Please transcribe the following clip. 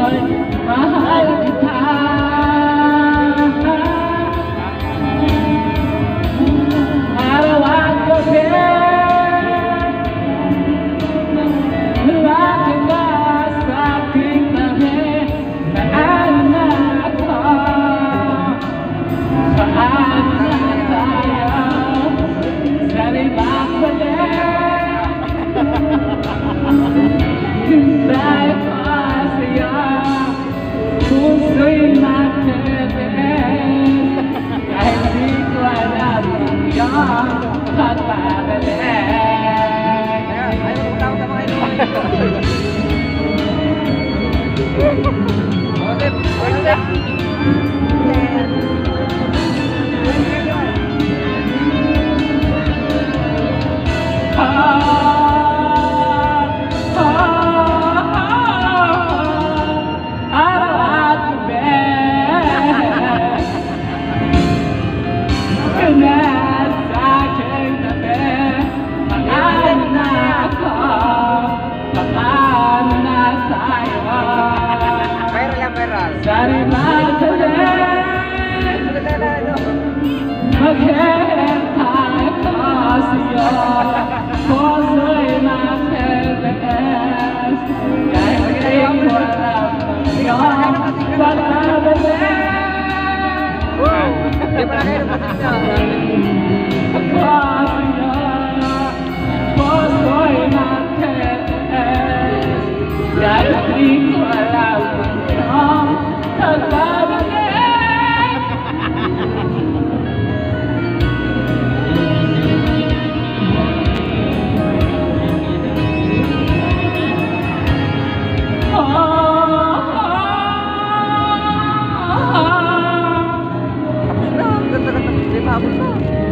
ako'y mahal kita. Araw at gabi lagi na sa aking tabi. Saan na ako? Saan na tayo? Sa libang balik hintay pa sa'yo. Puso'y matibig kahit di ko alam kung iyong pagbabalik. Ayaw mo tawag ka mga ito. Araw at gabi na sa aking tabi. Mahal na ako, mahal na tayo. Viral yan, viral. Sa libang balik maghihintay ko sa'yo. Puso'y matibig kahit di ko alam kung iyong pagbabalik. Hindi pala kayo napasig niya. Ako sa'yo, puso'y matibig kahit di ko alam kung iyong pagbabalik. Ganda-ganda. Di pa abot na.